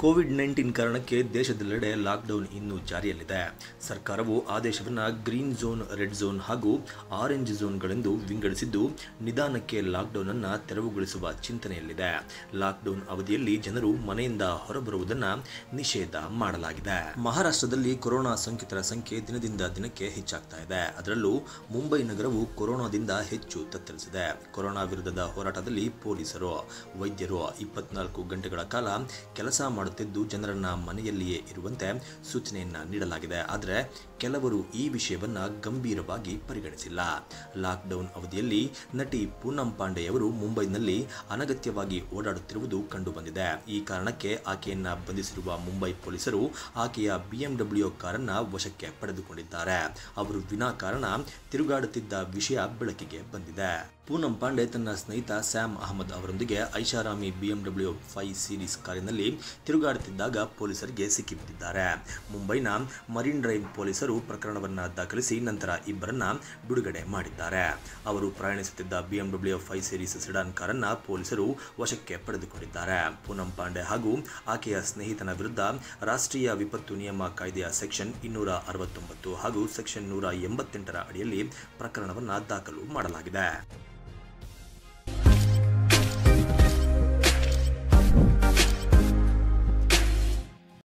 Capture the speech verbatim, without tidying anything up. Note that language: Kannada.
ಕೋವಿಡ್ ನೈನ್ಟೀನ್ ಕಾರಣಕ್ಕೆ ದೇಶದೆಲ್ಲೆಡೆ ಲಾಕ್ಡೌನ್ ಇನ್ನೂ ಜಾರಿಯಲ್ಲಿದೆ. ಸರ್ಕಾರವು ಆದೇಶವನ್ನು ಗ್ರೀನ್ ಝೋನ್, ರೆಡ್ ಝೋನ್ ಹಾಗೂ ಆರೆಂಜ್ ಝೋನ್ಗಳೆಂದು ವಿಂಗಡಿಸಿದ್ದು, ನಿಧಾನಕ್ಕೆ ಲಾಕ್ಡೌನ್ ಅನ್ನು ತೆರವುಗೊಳಿಸುವ ಚಿಂತನೆಯಲ್ಲಿದೆ. ಲಾಕ್ಡೌನ್ ಅವಧಿಯಲ್ಲಿ ಜನರು ಮನೆಯಿಂದ ಹೊರಬರುವುದನ್ನು ನಿಷೇಧ ಮಾಡಲಾಗಿದೆ. ಮಹಾರಾಷ್ಟ್ರದಲ್ಲಿ ಕೊರೋನಾ ಸೋಂಕಿತರ ಸಂಖ್ಯೆ ದಿನದಿಂದ ದಿನಕ್ಕೆ ಹೆಚ್ಚಾಗ್ತಾ ಇದೆ. ಅದರಲ್ಲೂ ಮುಂಬೈ ನಗರವು ಕೊರೋನಾದಿಂದ ಹೆಚ್ಚು ತತ್ತರಿಸಿದೆ. ಕೊರೋನಾ ವಿರುದ್ಧದ ಹೋರಾಟದಲ್ಲಿ ಪೊಲೀಸರು, ವೈದ್ಯರು ಇಪ್ಪತ್ನಾಲ್ಕು ಗಂಟೆಗಳ ಕಾಲ ಕೆಲಸ ಮಾಡುತ್ತಿದ್ದು ಜನರನ್ನ ಮನೆಯಲ್ಲಿಯೇ ಇರುವಂತೆ ಸೂಚನೆಯನ್ನ ನೀಡಲಾಗಿದೆ. ಆದರೆ ಕೆಲವರು ಈ ವಿಷಯವನ್ನ ಗಂಭೀರವಾಗಿ ಪರಿಗಣಿಸಿಲ್ಲ. ಲಾಕ್ಡೌನ್ ಅವಧಿಯಲ್ಲಿ ನಟಿ ಪೂನಂ ಪಾಂಡೆಯವರು ಮುಂಬೈನಲ್ಲಿ ಅನಗತ್ಯವಾಗಿ ಓಡಾಡುತ್ತಿರುವುದು ಕಂಡುಬಂದಿದೆ. ಈ ಕಾರಣಕ್ಕೆ ಆಕೆಯನ್ನ ಬಂಧಿಸಿರುವ ಮುಂಬೈ ಪೊಲೀಸರು ಆಕೆಯ ಬಿಎಂಡಬ್ಲ್ಯೂ ಕಾರನ್ನ ವಶಕ್ಕೆ ಪಡೆದುಕೊಂಡಿದ್ದಾರೆ. ಅವರು ವಿನಾಕಾರಣ ತಿರುಗಾಡುತ್ತಿದ್ದ ವಿಷಯ ಬೆಳಕಿಗೆ ಬಂದಿದೆ. ಪೂನಂ ಪಾಂಡೆ ತನ್ನ ಸ್ನೇಹಿತ ಸ್ಯಾಮ್ ಅಹಮದ್ ಅವರೊಂದಿಗೆ ಐಷಾರಾಮಿ ಬಿಎಂಡಬ್ಲ್ಯೂ ಫೈವ್ ಸೀರೀಸ್ ಕಾರಿನಲ್ಲಿ ತಿರುಗಾಡುತ್ತಿದ್ದಾಗ ಪೊಲೀಸರಿಗೆ ಸಿಕ್ಕಿಬಿದ್ದಿದ್ದಾರೆ. ಮುಂಬೈನ ಮರೀನ್ ಡ್ರೈವ್ ಪೊಲೀಸರು ಪ್ರಕರಣವನ್ನು ದಾಖಲಿಸಿ ನಂತರ ಇಬ್ಬರನ್ನ ಬಿಡುಗಡೆ ಮಾಡಿದ್ದಾರೆ. ಅವರು ಪ್ರಯಾಣಿಸುತ್ತಿದ್ದ ಬಿಎಂಡಬ್ಲ್ಯೂ ಫೈವ್ ಸೀರೀಸ್ ಸೆಡಾನ್ ಕಾರನ್ನ ಪೊಲೀಸರು ವಶಕ್ಕೆ ಪಡೆದುಕೊಂಡಿದ್ದಾರೆ. ಪೂನಂ ಪಾಂಡೆ ಹಾಗೂ ಆಕೆಯ ಸ್ನೇಹಿತನ ವಿರುದ್ಧ ರಾಷ್ಟ್ರೀಯ ವಿಪತ್ತು ನಿಯಮ ಕಾಯ್ದೆಯ ಸೆಕ್ಷನ್ ಇನ್ನೂರ ಅರವತ್ತೊಂಬತ್ತು ಹಾಗೂ ಸೆಕ್ಷನ್ ನೂರ ಎಂಬತ್ತೆಂಟರ ಅಡಿಯಲ್ಲಿ ಪ್ರಕರಣವನ್ನು ದಾಖಲು ಮಾಡಲಾಗಿದೆ.